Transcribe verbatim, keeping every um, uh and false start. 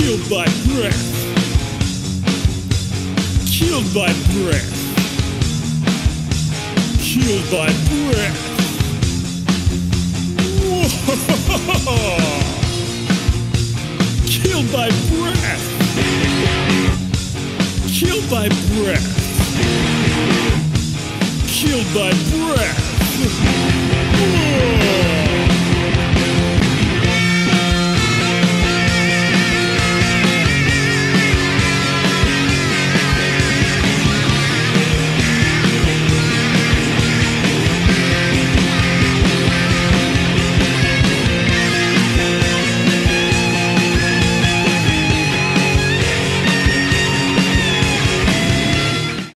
Killed by breath. Killed by breath. Killed by breath. Whoa. Killed by breath. Killed by breath. Killed by breath.